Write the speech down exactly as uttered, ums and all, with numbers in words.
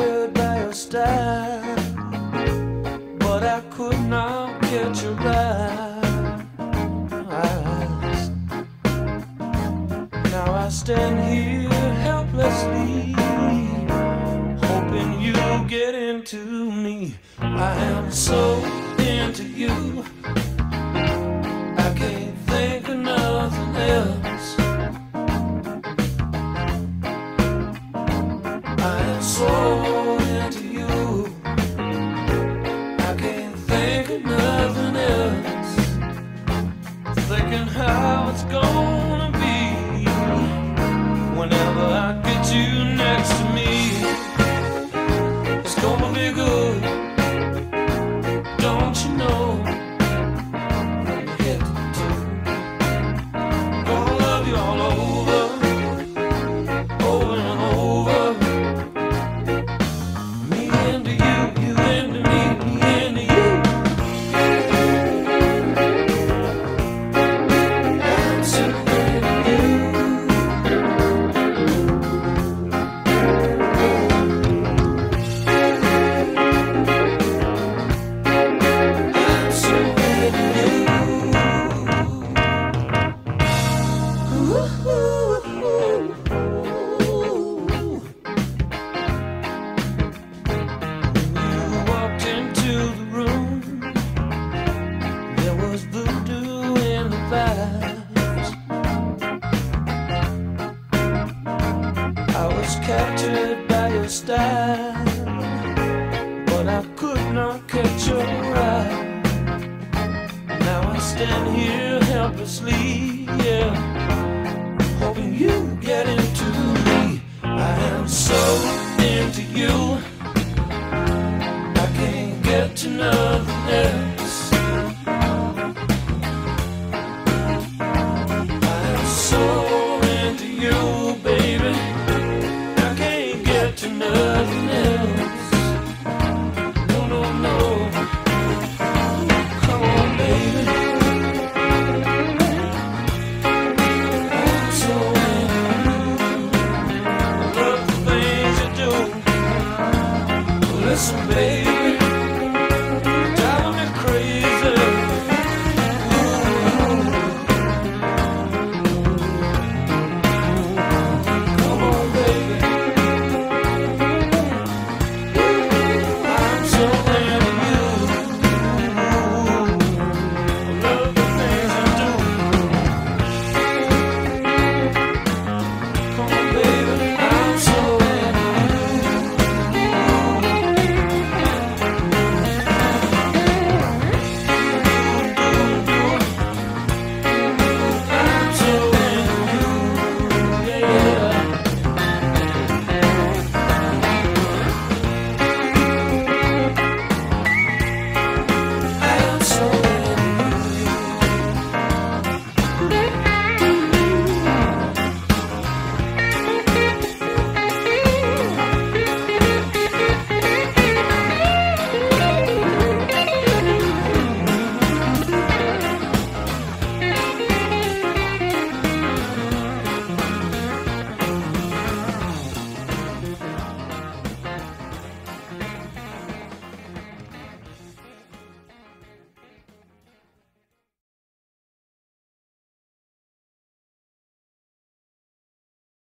captured by your style, but I could not catch your eyes. Now I stand here helplessly, hoping you'll get into me. I am so into you, I can't think of nothing else. I am so into you, I can't think of nothing else. Thinking how it's gonna be whenever I get you next to me. It's gonna be good, don't you know? From head to toe, gonna love you all over, over and over. Me into you, you into me, me into you. I'm so into you. Captured by your style, but I could not catch your eye. Now I stand here helplessly, yeah, hoping you get into me. I am so into you, I can't get to nothing else. I am so into you, baby, to nothing else. No, no, no. Come on, baby. I'm so into you. Love the things you do. Listen, baby.